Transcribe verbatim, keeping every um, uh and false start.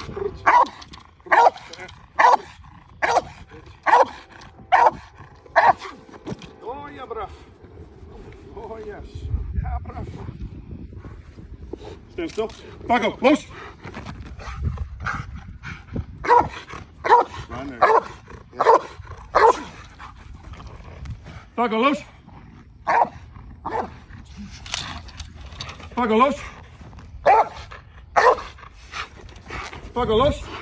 Oh ja, braaf. Oh yes. Ja, braaf. Stem stil. Falco, los! Ja, nee. Ja. Falco, los! Falco, los! Falco, los!